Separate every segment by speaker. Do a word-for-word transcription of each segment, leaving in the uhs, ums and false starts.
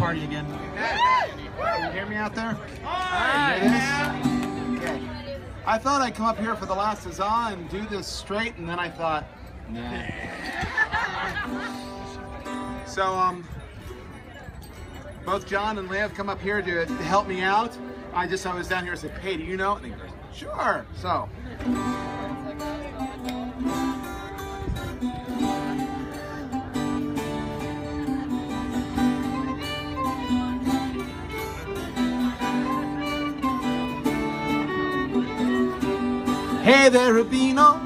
Speaker 1: party again. Can you hear me out there? Alright. Okay. I thought I'd come up here for the last Huzzah and do this straight, and then I thought, nah. So, um, both John and Leia have come up here to, to help me out. I just, I was down here and said, hey, do you know? And they go, sure. So. Hey there, Rubino,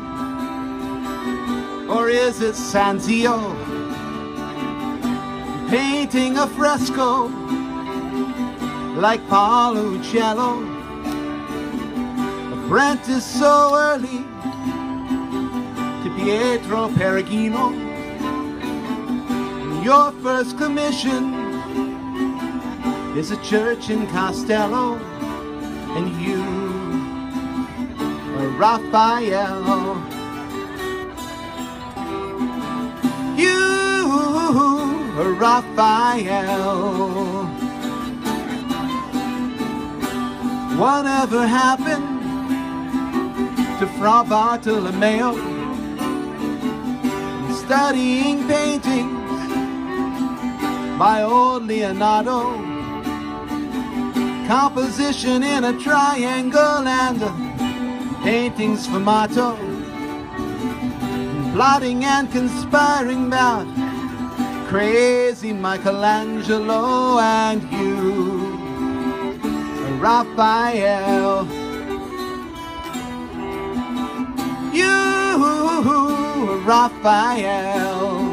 Speaker 1: or is it Sanzio? Painting a fresco like Paolo Uccello. Apprentice so early to Pietro Perugino. Your first commission is a church in Castello, and you Raphael, you, Raphael. Whatever happened to Fra Bartolomeo? Studying paintings by old Leonardo, composition in a triangle and paintings for motto, plotting and conspiring about crazy Michelangelo and you, Raphael. You, Raphael.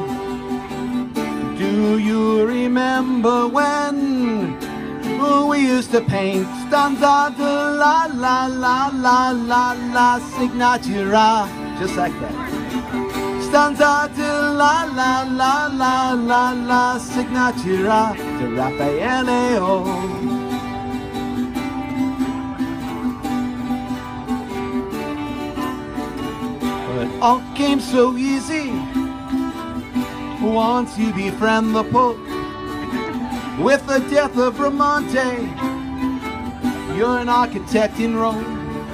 Speaker 1: Do you remember when we used to paint stanza de la la la la la la signatura, just like that. Stanza de la la la la la la signatura de Raphael. Well, it all came so easy once you befriend the Pope. With the death of Bramante, you're an architect in Rome.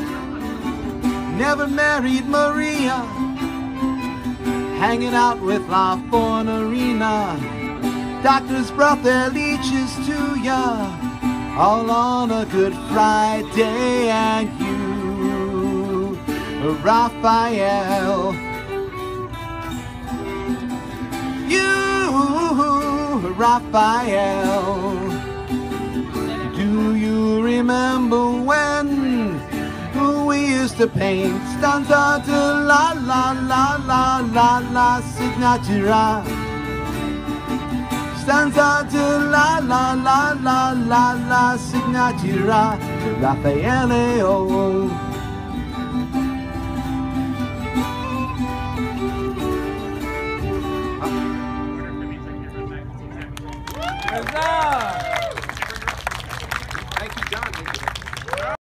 Speaker 1: Never married Maria, hanging out with La Fornerina. Doctors brought their leeches to ya, all on a Good Friday, and you, Raphael. You, Raphael. Do you remember when we used to paint stanza de la la la la la la signatura? Stanza de la la la la la la signatura de Raphael.